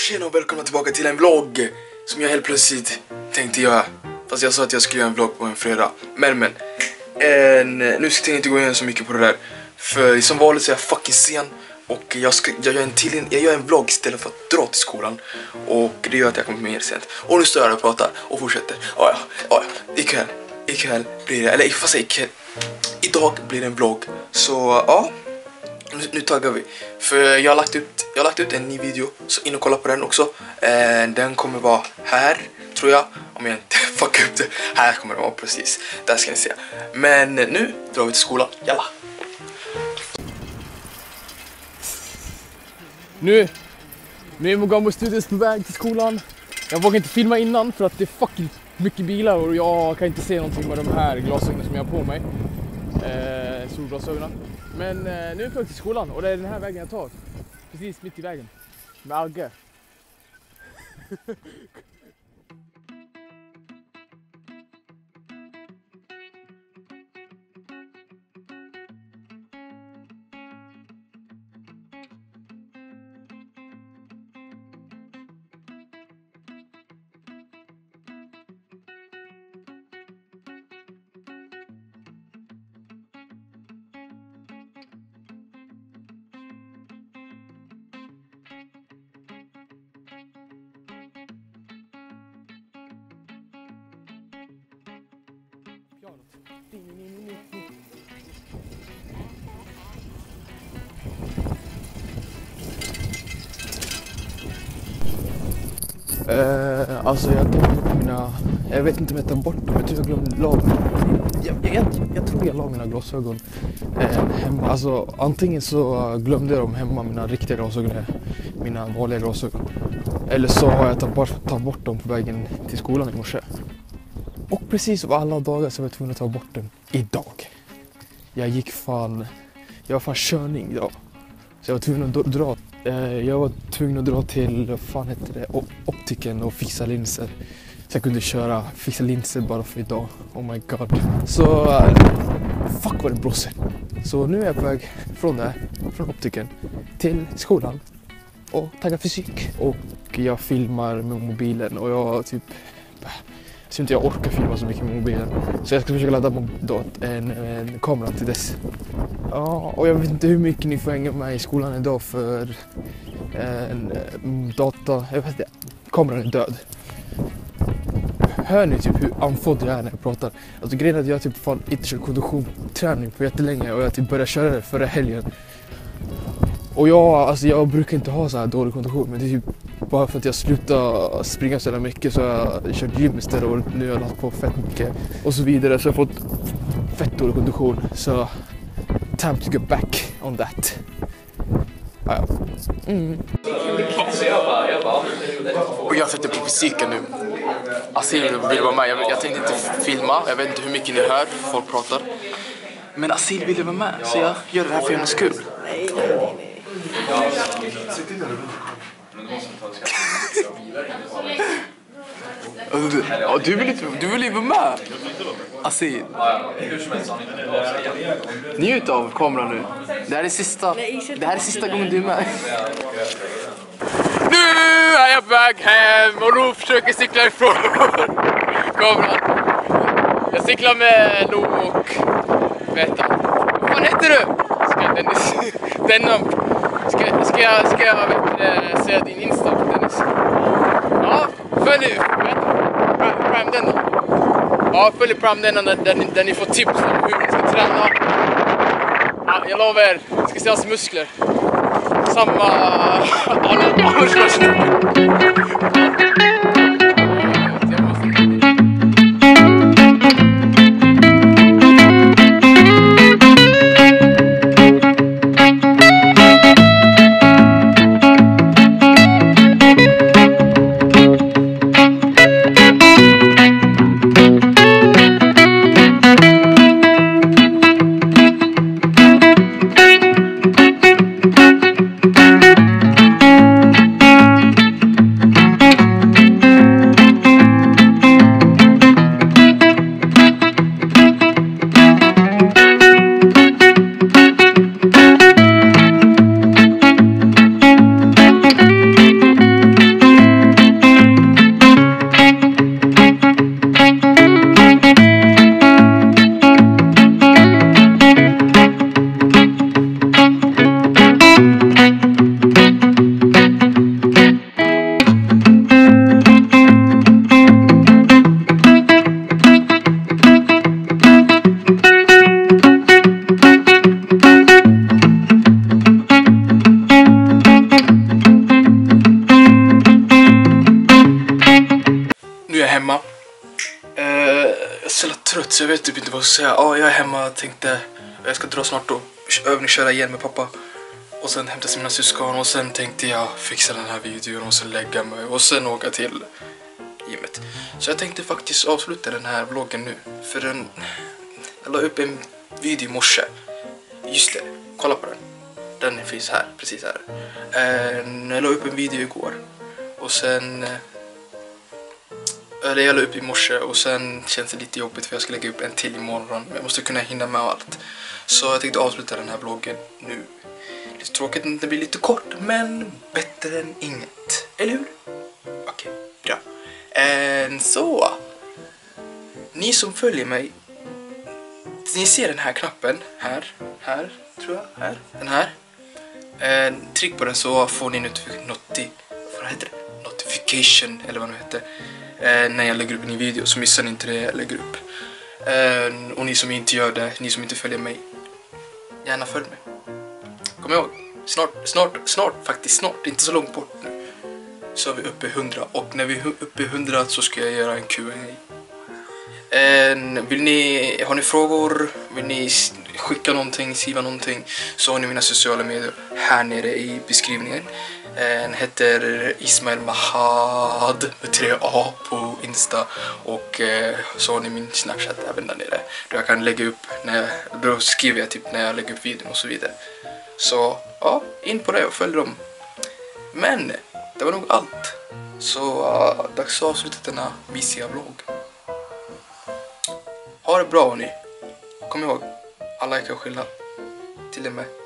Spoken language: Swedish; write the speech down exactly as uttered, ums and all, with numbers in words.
Tjena och välkomna tillbaka till en vlogg som jag helt plötsligt tänkte göra. Fast jag sa att jag skulle göra en vlogg på en fredag. Men men, en, nu ska jag inte gå in så mycket på det där. För som vanligt så är jag fucking sen. Och jag, ska, jag, gör en till, jag gör en vlogg istället för att dra till skolan. Och det gör att jag kommer mer sent. Och nu står jag och pratar och fortsätter. Oh ja, oh ja, ikväll, ikväll blir det, eller fast ikväll, idag blir det en vlogg. Så ja, nu, nu taggar vi. För jag har lagt ut, jag har lagt ut en ny video, så in och kolla på den också. eh, Den kommer vara här, tror jag. Om jag inte fuckar upp det. Här kommer den vara precis, där ska ni se. Men nu drar vi till skolan, jalla. Nu, nu är Mogamo Studios på väg till skolan. Jag vågar inte filma innan för att det är fucking mycket bilar och jag kan inte se någonting med de här glasögonen som jag har på mig. Eh, solglasögonen. Men eh, nu är jag på väg till skolan och det är den här vägen jag tar. Precis mitt i vägen. Med Agge. Uh, alltså jag tar mina, jag vet inte om jag tar bort dem, jag tror jag glömde lag. Jag, jag, jag, jag tror jag la mina glasögon eh, hemma, alltså antingen så glömde jag dem hemma, mina riktiga glasögon, mina vanliga glasögon. Eller så har jag tagit bort, tagit bort dem på vägen till skolan i morse. Och precis som alla dagar så var jag tvungen att ta bort den idag. Jag gick fan, jag var fan körning idag. Så jag var tvungen att dra, eh, jag var tvungen att dra till, vad fan heter det, optiken och fixa linser. Så jag kunde köra, fixa linser bara för idag. Oh my god. Så, uh, fuck vad det blåser. Så nu är jag på väg från där, från optiken till skolan och taggar fysik. Och jag filmar med mobilen och jag typ, jag tror inte jag orkar filma så mycket med mobilen. Så jag ska försöka ladda då en, en kamera till dess. Ja, och jag vet inte hur mycket ni får hänga med i skolan idag för en, en data, jag vet inte, kameran är död. Hör ni typ hur andfådd jag är när jag pratar? Alltså grejen är att jag typ fan inte kört konditionsträning på jättelänge och jag typ började köra det förra helgen. Och jag, alltså jag brukar inte ha så här dålig kondition, men det är typ bara för att jag slutade springa så mycket så jag kört gym istället och nu har jag lagt på fett mycket och så vidare, så jag har fått fett dålig kondition, så time to get back on that. Ah, ja. Mm. Och jag sätter på fysiken nu. Asil vill vara med, jag, jag tänkte inte filma, jag vet inte hur mycket ni hör, folk pratar. Men Asil ville vara med, så jag gör det här för hennes skull. Nej, nej, nej. Ja, du vill inte, du vill ju vara med. Asil. Njut av kameran nu. Det här är sista, det här är sista gången du är med. Nu är jag på väg hem och Lo försöker cykla ifrån kameran. Jag cyklar med Lo och Veta. Vad fan heter du? Ska Dennis, Dennis. Ska, ska jag, ska jag vet, säga din Insta, Dennis? Ja, följ nu. Prime Denna. Ja, följ Prime Denna där, där ni får tips om hur ni ska träna. Ja, jag lovar er, ni ska se hans muskler. Samma alla så jävla trött så jag vet typ inte vad jag ska säga. Ja, jag är hemma, tänkte jag ska dra snart och övningsköra igen med pappa. Och sen hämta mina syskon och sen tänkte jag fixa den här videon och sen lägga mig och sen åka till gymmet. Så jag tänkte faktiskt avsluta den här vloggen nu. För den, jag la upp en video i morse. Just det, kolla på den. Den finns här, precis här. Jag la upp en video igår. Och sen... Eller jag la upp i morse och sen känns det lite jobbigt för jag ska lägga upp en till imorgon. Men jag måste kunna hinna med allt. Så jag tänkte avsluta den här vloggen nu. Lite tråkigt att det blir lite kort, men bättre än inget. Eller hur? Okej, bra. And så. Ni som följer mig. Ni ser den här knappen. Här, här, tror jag. Här, den här. Eh, tryck på den så får ni notif- noti- vad heter det? notification, eller vad det heter. Eh, när jag lägger upp en ny video, så missar ni inte det jag lägger upp. Eh, och ni som inte gör det, ni som inte följer mig, gärna följ mig. Kom ihåg, snart, snart, snart, faktiskt snart, inte så långt bort nu, så är vi uppe i hundra. Och när vi är uppe i hundra så ska jag göra en Q and A. Eh, vill ni, har ni frågor, vill ni skicka någonting, skriva någonting, så har ni mina sociala medier här nere i beskrivningen. Den heter Ismail Mahad med tre A på Insta. Och eh, så har ni min Snapchat även där nere. Då jag kan lägga upp, när jag, då skriver jag typ när jag lägger upp videon och så vidare. Så ja, in på det och följ dem. Men det var nog allt. Så uh, dags att avsluta denna mysiga vlogg. Ha det bra ni. Kom ihåg, alla kan skylla till och med